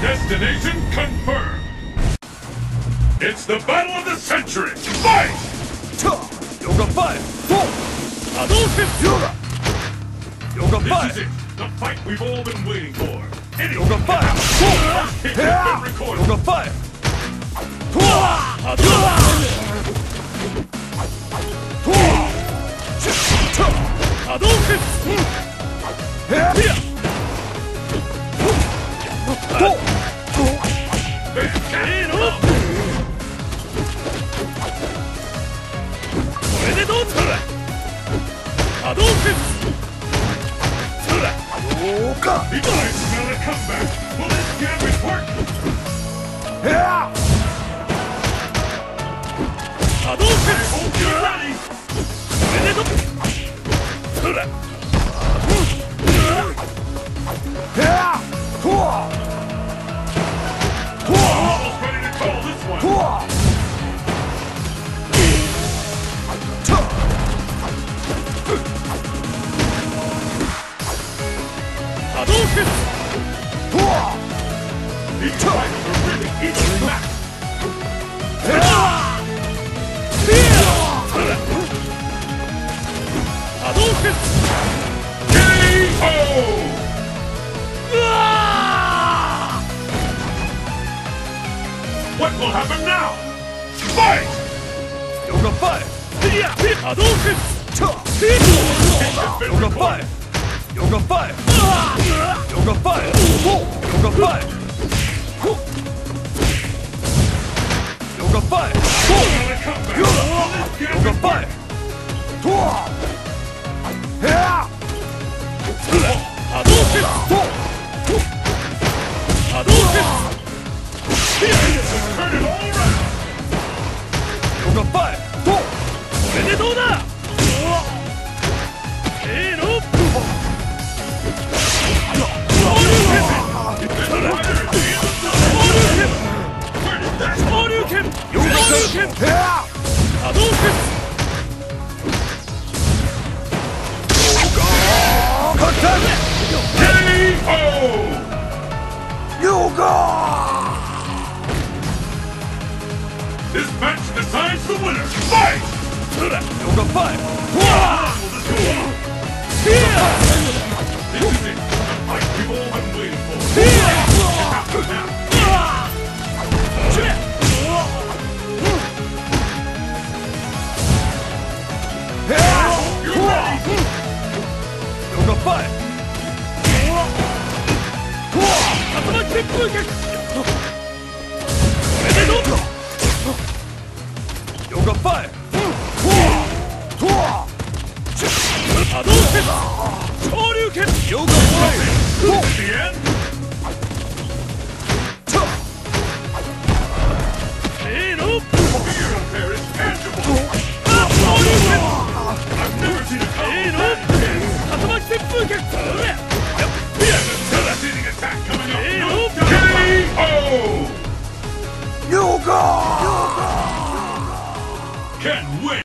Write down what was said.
Destination confirmed! It's the battle of the century! Fight! Yoga fight! Hadouken! Yoga fight! This is it! The fight we've all been waiting for! Yoga fight! Kick has been recorded! Yoga fight! Hadouken! He might smell a comeback! Will this gambit work? I hope you're ready! Almost ready to call this one! These fighters are really equally matched! K.O. What will happen now? Fight! Yoga fight! Hadouken! Yoga fight! Yoga fight! Yoga fight! Yoga fight! Yoga fight! Yoga fight! Hadouken! Hadouken! Turn it all around! Yoga fight! これでどうだせーの This match decides the winner! Fight! Yoga fight! This is it! The fight we've all been waiting for! You're ready! Yoga fight! Yoga fight! Hadouken! Shoryuken! Yoga fight! The end?